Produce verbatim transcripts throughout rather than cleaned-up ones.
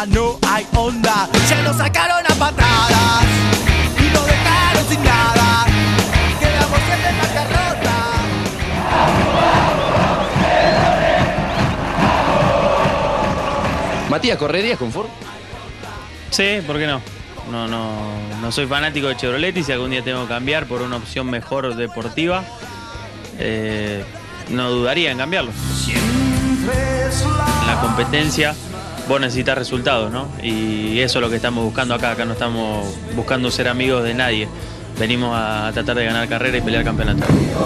ya no hay onda. Ya nos sacaron a patadas y nos dejaron sin nada. Quedamos en bancarrota. Matías, ¿correrías con Ford? Sí, ¿por qué no? No, no, no soy fanático de Chevrolet y si algún día tengo que cambiar por una opción mejor deportiva, eh, no dudaría en cambiarlo. En la competencia vos necesitas resultados, ¿no? Y eso es lo que estamos buscando acá. Acá no estamos buscando ser amigos de nadie. Venimos a tratar de ganar carrera y pelear campeonato.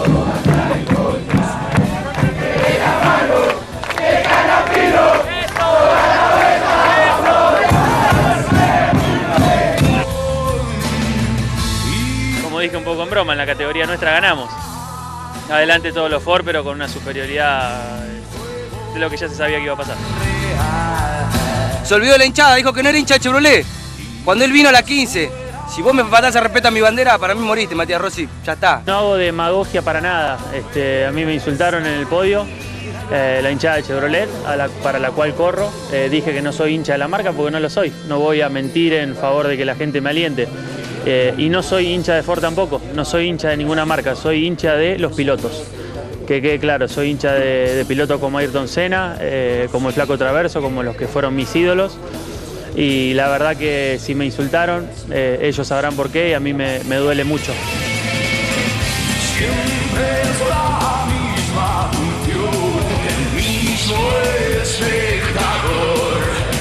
Como dije un poco en broma, en la categoría nuestra ganamos. Adelante todos los Ford, pero con una superioridad de lo que ya se sabía que iba a pasar. Se olvidó de la hinchada, dijo que no era hincha de Chevrolet. Cuando él vino a la quince, si vos me faltás a respeto a mi bandera, para mí moriste, Matías Rossi, ya está. No hago demagogia para nada. Este, a mí me insultaron en el podio, eh, la hinchada de Chevrolet, a la, para la cual corro. Eh, dije que no soy hincha de la marca porque no lo soy. No voy a mentir en favor de que la gente me aliente. Eh, y no soy hincha de Ford tampoco, no soy hincha de ninguna marca, soy hincha de los pilotos. Que quede claro, soy hincha de, de pilotos como Ayrton Senna, eh, como el Flaco Traverso, como los que fueron mis ídolos. Y la verdad que si me insultaron, eh, ellos sabrán por qué y a mí me, me duele mucho. Siempre es la misma función, el mismo espectador,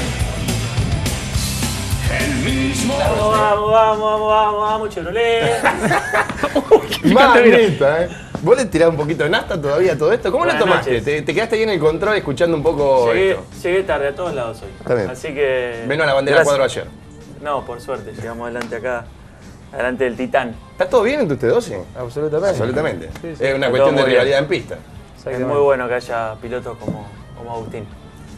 el mismo... Vamos, vamos, vamos, vamos, vamos, vamos, Chevrolet. Mamita, ¿eh? ¿Vos le tirás un poquito de nafta todavía a todo esto? ¿Cómo Buenas lo tomaste? noches. ¿Te, te quedaste ahí en el control escuchando un poco Llegué, esto? llegué tarde a todos lados hoy. Está bien. Así que... Veno a la bandera gracias. cuadro ayer. No, por suerte, llegamos adelante acá, adelante del Titán. ¿Está todo bien entre ustedes dos? Sí? Absolutamente. Absolutamente. Sí, sí. Es una Está cuestión todo de muy rivalidad bien. en pista. Es muy bueno que haya pilotos como, como Agustín.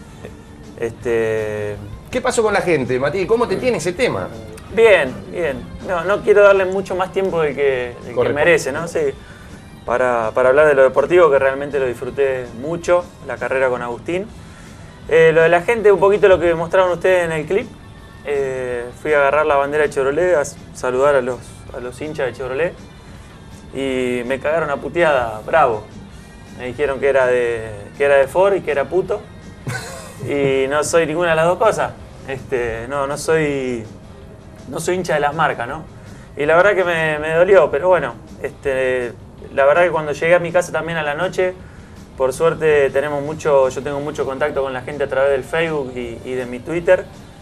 Este, ¿Qué pasó con la gente, Matías? ¿Cómo te tiene ese tema? bien, bien. No, no quiero darle mucho más tiempo del que, del que Correcto. merece, ¿no? Sí, para, para hablar de lo deportivo, que realmente lo disfruté mucho, la carrera con Agustín. Eh, lo de la gente, un poquito lo que mostraron ustedes en el clip. Eh, fui a agarrar la bandera de Chevrolet, a saludar a los, a los hinchas de Chevrolet y me cagaron a puteada, bravo. Me dijeron que era de, que era de Ford y que era puto y no soy ninguna de las dos cosas. Este, no, no soy, no soy hincha de las marcas, ¿no? Y la verdad que me, me dolió, pero bueno, este, la verdad que cuando llegué a mi casa también a la noche, por suerte tenemos mucho, yo tengo mucho contacto con la gente a través del Facebook y, y de mi Twitter.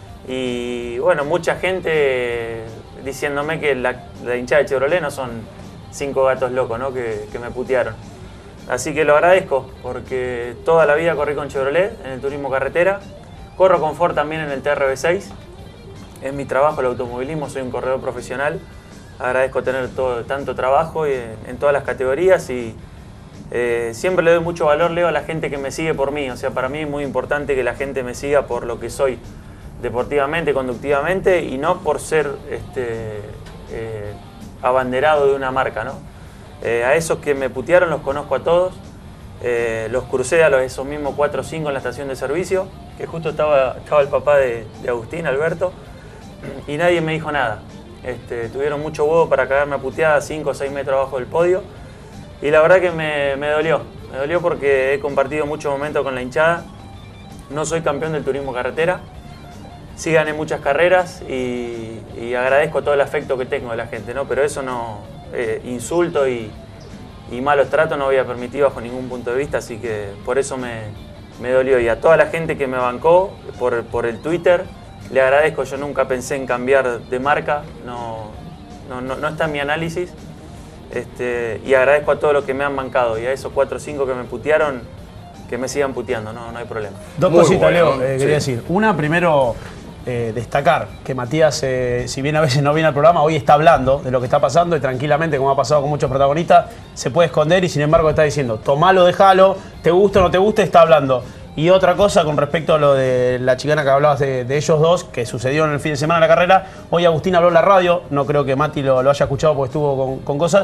Y bueno, mucha gente diciéndome que la, la hinchada de Chevrolet no son cinco gatos locos, ¿no? que, que me putearon. Así que lo agradezco, porque toda la vida corrí con Chevrolet en el turismo carretera. Corro con Ford también en el T R V seis. Es mi trabajo el automovilismo, soy un corredor profesional. Agradezco tener todo, tanto trabajo en, en todas las categorías y eh, siempre le doy mucho valor, Leo, a la gente que me sigue por mí. O sea, para mí es muy importante que la gente me siga por lo que soy. Deportivamente, conductivamente y no por ser este, eh, abanderado de una marca, ¿no? Eh, a esos que me putearon los conozco a todos, eh, los crucé a los, esos mismos cuatro o cinco en la estación de servicio, que justo estaba, estaba el papá de, de Agustín, Alberto, y nadie me dijo nada. Este, tuvieron mucho huevo para cagarme a puteada cinco o seis metros abajo del podio y la verdad que me, me dolió, me dolió porque he compartido muchos momentos con la hinchada. No soy campeón del turismo carretera. Sí gané muchas carreras y, y agradezco todo el afecto que tengo de la gente, ¿no? Pero eso no, eh, insulto y, y malos tratos no voy a permitir bajo ningún punto de vista, así que por eso me, me dolió. Y a toda la gente que me bancó por, por el Twitter, le agradezco, yo nunca pensé en cambiar de marca, no, no, no, no está en mi análisis. Este, y agradezco a todos los que me han bancado y a esos cuatro o cinco que me putearon, que me sigan puteando, no, no hay problema. Dos Muy cositas, bueno, Leo, eh, sí. quería decir. Una, primero, eh, destacar que Matías, eh, si bien a veces no viene al programa, hoy está hablando de lo que está pasando y tranquilamente, como ha pasado con muchos protagonistas, se puede esconder y sin embargo está diciendo, tomalo, déjalo, te gusta o no te gusta, está hablando. Y otra cosa con respecto a lo de la chicana que hablabas de, de ellos dos, que sucedió en el fin de semana en la carrera, hoy Agustín habló en la radio, no creo que Mati lo, lo haya escuchado porque estuvo con, con cosas,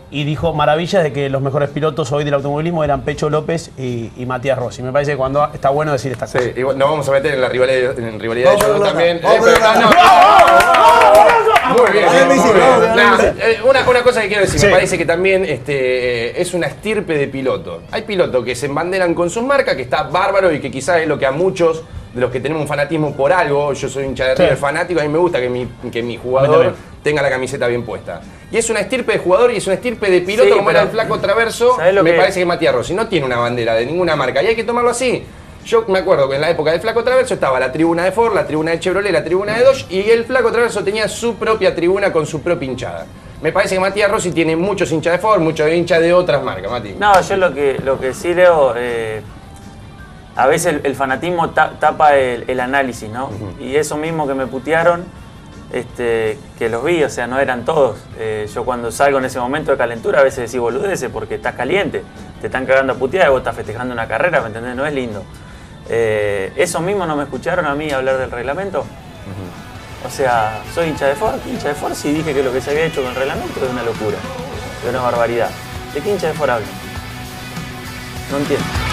y dijo maravillas de que los mejores pilotos hoy del automovilismo eran Pecho López y, y Matías Rossi. Me parece que cuando está bueno decir estas Sí, cosas. igual nos vamos a meter en la rivalidad, en rivalidad de Vamos judo por también. pelota, Eh, vamos pero- por no, pelota. no, no. Muy bien, Dale, muy Misi, bien. vamos, dale, Nah, Misi. eh, una, una cosa que quiero decir, Sí. me parece que también este, eh, es una estirpe de piloto. Hay pilotos que se embanderan con sus marcas, que está bárbaro y que quizás es lo que a muchos de los que tenemos un fanatismo por algo, yo soy hincha de Sí. River fanático, a mí me gusta que mi, que mi A mí jugador también. tenga la camiseta bien puesta. Y es una estirpe de jugador y es una estirpe de piloto Sí, como pero- era el flaco Traverso. ¿sabés lo Me que- parece que Matías Rossi no tiene una bandera de ninguna marca y hay que tomarlo así. Yo me acuerdo que en la época del Flaco Traverso estaba la tribuna de Ford, la tribuna de Chevrolet, la tribuna de Dodge y el Flaco Traverso tenía su propia tribuna con su propia hinchada. Me parece que Matías Rossi tiene muchos hinchas de Ford, muchos hinchas de otras marcas, Mati. No, yo lo que, lo que sí leo, eh, a veces el, el fanatismo ta- tapa el, el análisis, ¿no? Y eso mismo que me putearon, este, que los vi, o sea, no eran todos. Eh, yo cuando salgo en ese momento de calentura a veces decís boludeces porque estás caliente, te están cagando a putear y vos estás festejando una carrera, ¿me entendés? No es lindo. Eh, eso mismo no me escucharon a mí hablar del reglamento. O sea, soy hincha de Ford, hincha de Ford, si dije que lo que se había hecho con el reglamento es una locura, es una barbaridad. ¿De qué hincha de Ford hablo? No entiendo.